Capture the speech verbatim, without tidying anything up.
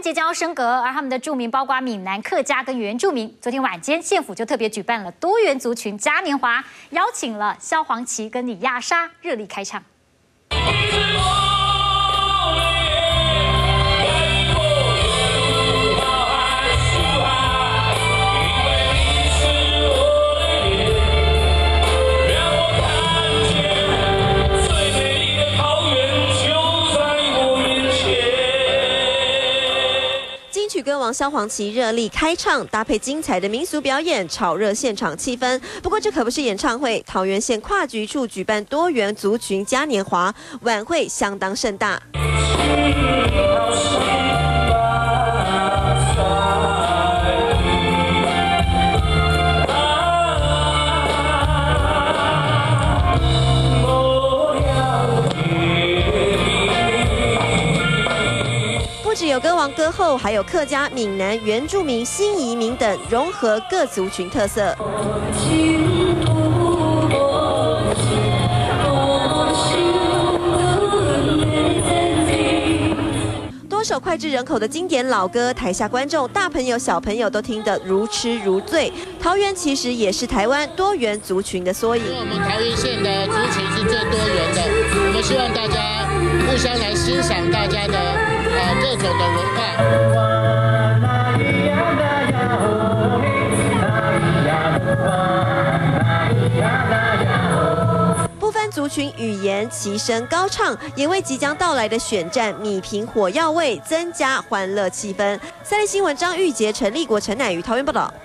即将要升格，而他们的住民包括闽南、客家跟原住民。昨天晚间，县府就特别举办了多元族群嘉年华，邀请了萧煌奇跟李亚莎热力开唱。 金曲歌王萧煌奇热力开唱，搭配精彩的民俗表演，炒热现场气氛。不过这可不是演唱会，桃园县跨局处举办多元族群嘉年华，晚会相当盛大。 不只有歌王歌后，还有客家、闽南、原住民、新移民等融合各族群特色。多首脍炙人口的经典老歌，台下观众大朋友小朋友都听得如痴如醉。桃园其实也是台湾多元族群的缩影。 我们桃园县的族群是最多元的，我们希望大家互相来欣赏大家的呃各种的文化。 不分族群语言，齐声高唱，也为即将到来的选战米平火药味增加欢乐气氛。三立新闻张玉洁、陈立国、陈乃瑜桃园报道。